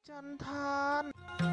จันทาน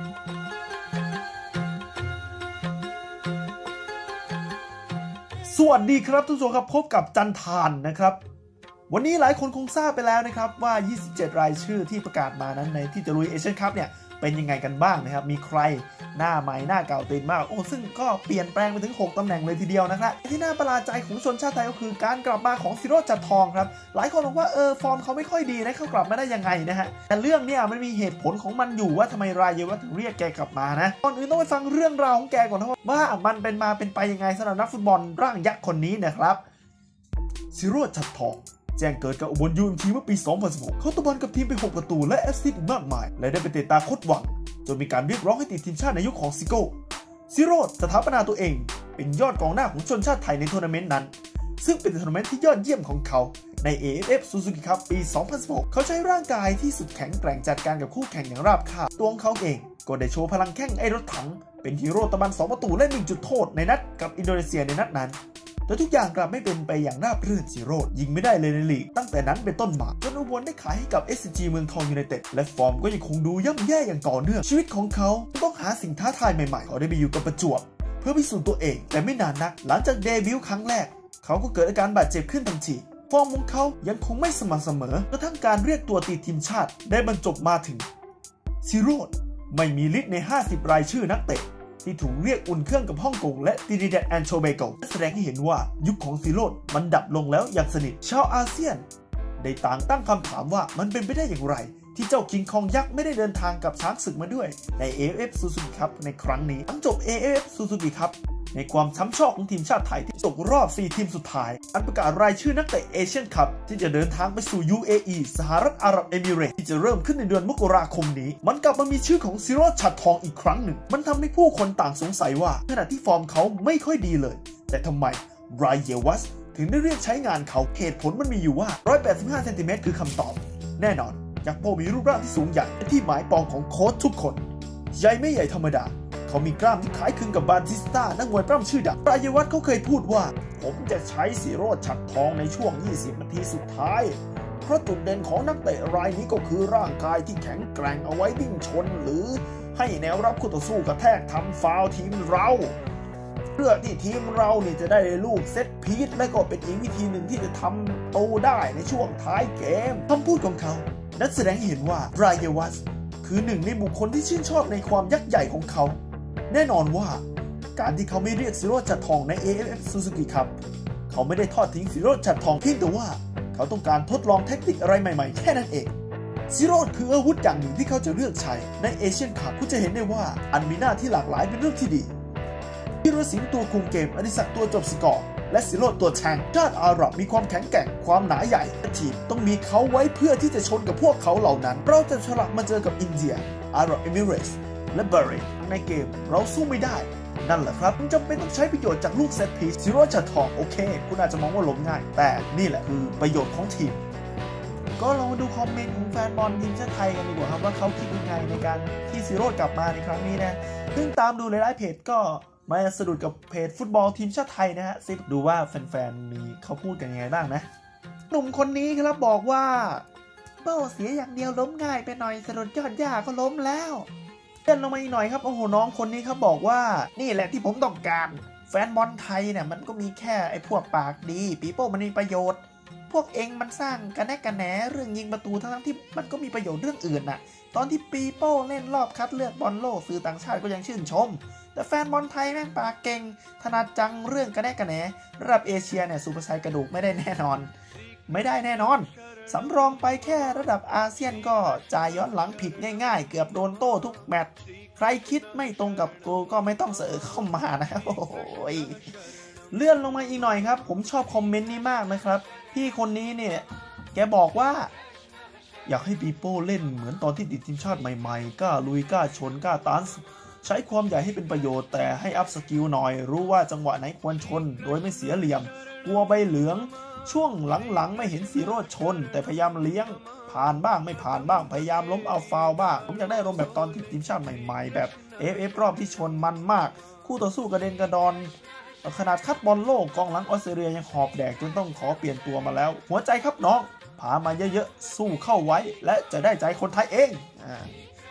สวัสดีครับทุกท่านครับพบกับจันทานนะครับวันนี้หลายคนคงทราบไปแล้วนะครับว่า27รายชื่อที่ประกาศมานั้นในที่จะลุยเอเชียนคัพเนี่ยเป็นยังไงกันบ้างนะครับมีใครหน้าใหม่หน้าเก่าตื่นมากซึ่งก็เปลี่ยนแปลงไปถึง6ตำแหน่งเลยทีเดียวนะครับที่น่าประหลาดใจของชนชาติไทยก็คือการกลับมาของศิโรจน์จันทองครับหลายคนบอกว่าฟอร์มเขาไม่ค่อยดีนะเขากลับมาได้ยังไงนะฮะแต่เรื่องเนี่ยมันมีเหตุผลของมันอยู่ว่าทำไมรายวัฒน์ถึงเรียกแกกลับมานะก่อนอื่นต้องไปฟังเรื่องราวของแกก่อนนะว่ามันเป็นมาเป็นไปยังไงสำหรับนักฟุตบอลร่างยักษ์คนนี้นะครับศิโรจน์จันทองแจ้งเกิดกับอุบลยูเอ็มทีเมื่อปี 2016 เขาตะบอลกับทีมไป6ประตูและแอสซิสต์มากมายและได้ไปเตะตาโคตรหวังจนมีการเรียกร้องให้ติดทีมชาติในยุคของซิโก้ศิโรจน์สถาปนาตัวเองเป็นยอดกองหน้าของชนชาติไทยในทัวร์นาเมนต์นั้นซึ่งเป็นทัวร์นาเมนต์ที่ยอดเยี่ยมของเขาใน AFF Suzuki Cup ปี 2016 เขาใช้ร่างกายที่สุดแข็งแกร่งจัดการกับคู่แข่งอย่างราบคาบตัวของเขาเองก็ได้โชว์พลังแข้งไอ้รถถังเป็นฮีโร่ตะบัน2ประตูและ1จุดโทษในนัดกับอินโดนีเซียในนัดนั้นแต่ทุกอย่างกลับไม่เป็นไปอย่างราบรื่นศิโรจน์ยิงไม่ได้เลยในลีกตั้งแต่นั้นเป็นต้นมาจนอุบลได้ขายให้กับ SCG เมืองทองยูไนเต็ดและฟอร์มก็ยังคงดูย่ำแย่อย่างต่อเนื่องชีวิตของเขาต้องหาสิ่งท้าทายใหม่ๆเขาได้ไปอยู่กับประจวบเพื่อพิสูจน์ตัวเองแต่ไม่นานนักหลังจากเดบิวต์ครั้งแรกเขาก็เกิดอาการบาดเจ็บขึ้นทันทีฟอร์มของเขายังคงไม่สม่ำเสมอกระทั่งการเรียกตัวติดทีมชาติได้บรรจบมาถึงศิโรจน์ไม่มีลิสต์ใน50รายชื่อนักเตะที่ถูกเรียกอุ่นเครื่องกับฮ่องกงและตรินิดัดแอนด์โทเบโกแสดงให้เห็นว่ายุคของศิโรจน์มันดับลงแล้วอย่างสนิทชาวอาเซียนได้ต่างตั้งคำถามว่ามันเป็นไปได้อย่างไรที่เจ้าคิงคองยักษ์ไม่ได้เดินทางกับช้างศึกมาด้วยใน AFF Suzuki Cup ในครั้งนี้หลังจบ AFF Suzuki Cup ในความช้ำชอกของทีมชาติไทยที่ตกรอบ4ทีมสุดท้ายอันประกาศรายชื่อนักเตะเอเชียนคัพที่จะเดินทางไปสู่ UAE สหรัฐอาหรับเอมิเรตส์ที่จะเริ่มขึ้นในเดือนมกราคมนี้มันกลับมามีชื่อของศิโรจน์จันทองอีกครั้งหนึ่งมันทำให้ผู้คนต่างสงสัยว่าขณะที่ฟอร์มเขาไม่ค่อยดีเลยแต่ทำไมไรเยวัสถึงได้เรียกใช้งานเขาเหตุผลมันมีอยู่ว่า185เซนติเมตรคือคำตอบแน่นอนยักษ์โปมีรูปร่างที่สูงใหญ่เป็นที่หมายปองของโค้ชทุกคนใหญ่ไม่ใหญ่ธรรมดาเขามีกล้ามที่คล้ายคลึงกับบาติสต้านักมวยปล้ำชื่อดังรายวัฒน์เขาเคยพูดว่าผมจะใช้ศิโรจน์จันทองในช่วง20นาทีสุดท้ายเพราะจุดเด่นของนักเตะรายนี้ก็คือร่างกายที่แข็งแกร่งเอาไว้วิ่งชนหรือให้แนวรับคู่ต่อสู้กระแทกทำฟาวล์ทีมเราเพื่อที่ทีมเรานี่จะได้ลูกเซตพีซและก็เป็นอีกวิธีหนึ่งที่จะทำโตได้ในช่วงท้ายเกมคำพูดของเขานั้นแสดงให้เห็นว่ารายวัฒน์คือหนึ่งในบุคคลที่ชื่นชอบในความยักษ์ใหญ่ของเขาแน่นอนว่าการที่เขาไม่เรียกศิโรจน์จันทองใน AFF Suzuki Cup เขาไม่ได้ทอดทิ้งศิโรจน์จันทองเพียงแต่ว่าเขาต้องการทดลองเทคนิคอะไรใหม่ๆแค่นั้นเองศิโรจน์คืออาวุธอย่างหนึ่งที่เขาจะเลือกใช้ในเอเชียนคัพคุณจะเห็นได้ว่าอันมีหน้าที่หลากหลายเป็นเรื่องที่ดีธีรศิลป์ตัวคุมเกมอดิศักดิ์ตัวจบสกอร์และศิโรจน์ตัวแทงชาติอาหรับมีความแข็งแกร่งความหนาใหญ่ทีมต้องมีเขาไว้เพื่อที่จะชนกับพวกเขาเหล่านั้นเราจะฉลับมาเจอกับอินเดียอาหรับเอมิเรตส์และบาห์เรนในเกมเราสู้ไม่ได้นั่นแหละครับคุณจำเป็นต้องใช้ประโยชน์จากลูกเซตพีซศิโรจน์จันทองโอเคคุณอาจจะมองว่าล้มง่ายแต่นี่แหละคือประโยชน์ของทีมก็ลองมาดูคอมเมนต์ของแฟนบอลทีมชาติไทยกันดีกว่าครับว่าเขาคิดยังไงในการที่ศิโรจน์กลับมาในครั้งนี้นะซึ่งตามดูหลายๆเพจก็มาสะดุดกับเพจฟุตบอลทีมชาติไทยนะฮะซิดูว่าแฟนๆมีเขาพูดกันยังไงบ้างนะหนุ่มคนนี้ครับบอกว่าเป้าเสียอย่างเดียวล้มง่ายไปหน่อยสะดุดยอดหญ้าก็ล้มแล้วเดินลงมาอีกหน่อยครับโอ้โหน้องคนนี้ครับบอกว่านี่แหละที่ผมต้องการแฟนบอลไทยเนี่ยมันก็มีแค่ไอ้พวกปากดีปีโป้มันมีประโยชน์พวกเองมันสร้างกระแนกกระแหนเรื่องยิงประตูทั้งที่มันก็มีประโยชน์เรื่องอื่นน่ะตอนที่ปีโป้เล่นรอบคัดเลือกบอลโลกสื่อต่างชาติก็ยังชื่นชมแต่แฟนบอลไทยแม่งปากเก่งถนัดจังเรื่องกระแนกกระแหนระดับเอเชียเนี่ยซูเปอร์ไซด์กระดูกไม่ได้แน่นอนสำรองไปแค่ระดับอาเซียนก็จ่ายย้อนหลังผิดง่ายๆเกือบโดนโต้ทุกแมตช์ใครคิดไม่ตรงกับกูก็ไม่ต้องเสนอเข้ามานะครับโอ้ยเลื่อนลงมาอีกหน่อยครับผมชอบคอมเมนต์นี้มากนะครับพี่คนนี้เนี่ยแกบอกว่าอยากให้ปีโป้เล่นเหมือนตอนที่ติดทีมชาติใหม่ๆกล้าลุยกล้าชนกล้าตันใช้ความใหญ่ให้เป็นประโยชน์แต่ให้อัพสกิลหน่อยรู้ว่าจังหวะไหนควรชนโดยไม่เสียเหลี่ยมกลัวใบเหลืองช่วงหลังๆไม่เห็นศิโรจน์ชนแต่พยายามเลี้ยงผ่านบ้างไม่ผ่านบ้างพยายามล้มเอาฟาวบ้างผมอยากได้อารมณ์แบบตอนติดทีมชาติใหม่ๆแบบ AFF รอบที่ชนมันมากคู่ต่อสู้กระเด็นกระดอนขนาดคัดบอลโลกกองหลังออสเตรเลียยังหอบแดกจนต้องขอเปลี่ยนตัวมาแล้วหัวใจครับน้องพามาเยอะๆสู้เข้าไว้และจะได้ใจคนไทยเอง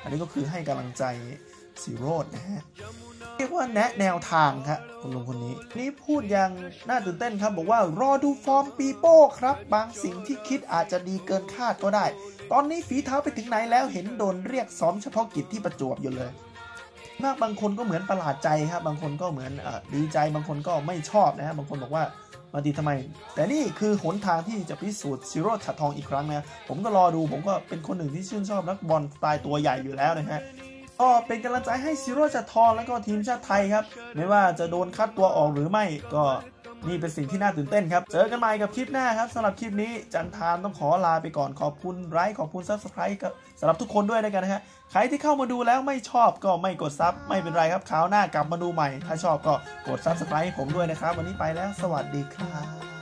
อันนี้ก็คือให้กำลังใจซีโรจน์นะฮะเรียกว่าแนะแนวทางครับคุณลุงคนนี้นี่พูดอย่างน่าตื่นเต้นครับบอกว่ารอดูฟอร์มปีโป้ครับบางสิ่งที่คิดอาจจะดีเกินคาดก็ได้ตอนนี้ฝีเท้าไปถึงไหนแล้วเห็นโดนเรียกซ้อมเฉพาะกิจที่ประจวบอยู่เลยมากบางคนก็เหมือนประหลาดใจครับบางคนก็เหมือนดีใจบางคนก็ไม่ชอบนะฮะบางคนบอกว่ามาดีทำไมแต่นี่คือหนทางที่จะพิสูจน์ซีโรจน์ฉัตรทองอีกครั้งนะผมก็รอดูผมก็เป็นคนหนึ่งที่ชื่นชอบนักบอลสไตล์ตัวใหญ่อยู่แล้วนะฮะก็เป็นกำลังใจให้ซีโรจน์ฉัตรทองและก็ทีมชาติไทยครับไม่ว่าจะโดนคัดตัวออกหรือไม่ก็นี่เป็นสิ่งที่น่าตื่นเต้นครับเจอกันใหม่กับคลิปหน้าครับสำหรับคลิปนี้จันทานต้องขอลาไปก่อนขอบคุณไลค์ขอบคุณ Subscribe สำหรับทุกคนด้วยนะกันนะฮะใครที่เข้ามาดูแล้วไม่ชอบก็ไม่กดซับไม่เป็นไรครับคราวหน้ากลับมาดูใหม่ถ้าชอบก็กด Subscribe ให้ผมด้วยนะครับวันนี้ไปแล้วสวัสดีครับ